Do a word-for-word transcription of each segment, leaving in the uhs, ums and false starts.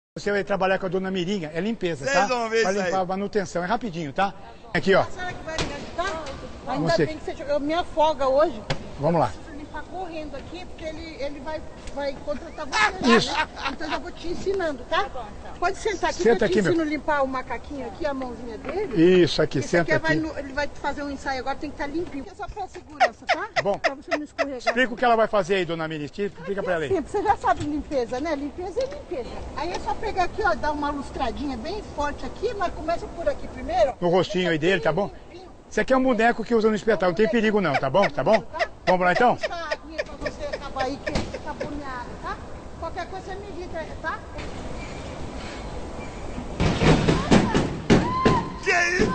Você vai trabalhar com a dona Mirinha, é limpeza, Vocês tá? vão ver Vai isso limpar aí. a manutenção, é rapidinho, tá? Aqui, ó. A senhora que vai me ajudar? Ainda Você. bem que você chegou. Minha folga hoje. Vamos lá. Preciso limpar correndo aqui, porque ele, ele vai, vai contratar você. Isso. Né? Então eu já vou te ensinando, tá? Pode sentar aqui, Senta que eu te aqui, meu. ensino a limpar o macaquinho aqui, a mãozinha dele. Isso aqui, Esse senta aqui, vai aqui. no- ele vai fazer um ensaio agora, tem que estar limpinho. É só pra segurança, tá? Bom. Pra você não escorregar. Explica o que ela vai fazer aí, dona Mirinha. Explica pra ela aí. Sim, você já sabe limpeza, né? Limpeza é limpeza. Aí é só pegar aqui, ó, dar uma lustradinha bem forte aqui, mas começa por aqui primeiro. No rostinho aí dele, tá bom? Isso aqui é um boneco que usa no espetáculo, não tem perigo não, tá bom? Tá bom? Vamos lá então? Vou buscar a aguinha pra você acabar aí, que acabou minha água, tá? Qualquer coisa você me diga, tá? Que isso?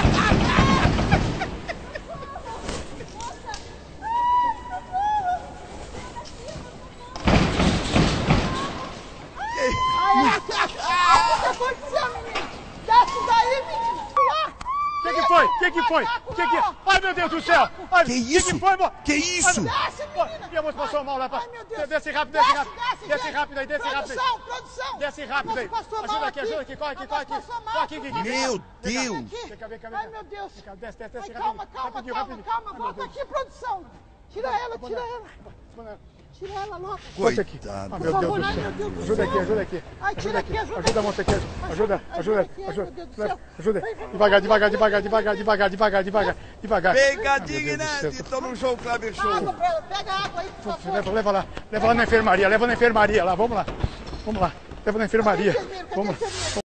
Ai, o que aconteceu, menino? Desce daí, menino! O que que foi? O que que foi? O que que... Ai, meu Deus do céu! Ai, Que o isso? Que que foi, mo- Que isso? Desce, menina! Minha moça passou mal lá pra... Ai, meu Deus! Desce rápido, desce Desce, rápido! desce, Desce gente. rápido aí, desce rápido aí! Produção, produção! Desce rápido aí! A moça passou mal Ajuda aqui, ajuda aqui, corre aqui, A corre moça aqui! passou mal, Corre aqui, Guigui! Meu Vem cá, Deus! Vem cá, vem cá, vem cá. Ai, meu Deus! Vem cá, desce, desce, Ai, desce calma, rapidinho, calma, rapidinho, calma, rapidinho. calma, Ai, meu volta Deus. aqui, produção! Tira ela, tira ela! Tira ela logo! Volta aqui. Coitado. Ah, Por meu Deus favor, do ai, céu. meu Deus do Ajuda céu. aqui, ajuda aqui. Ai, tira aqui, ajuda Ajuda a aqui. moça aqui. Ajuda, Ai, ajuda, aqui, ai, ajuda. meu Deus do céu. Ajuda. Vai, vai, Devagar, devagar, devagar, devagar, devagar, devagar, devagar, devagar. Pegadinha, Ai, meu Deus do né? céu. Tô no show, Kleber Show. Água pra ela, pega a água aí, por favor! Leva, leva lá, leva lá na enfermaria, leva na enfermaria lá, vamos lá. Vamos lá, leva na enfermaria. Cadê o enfermeiro? Cadê o Vamos lá. enfermeiro?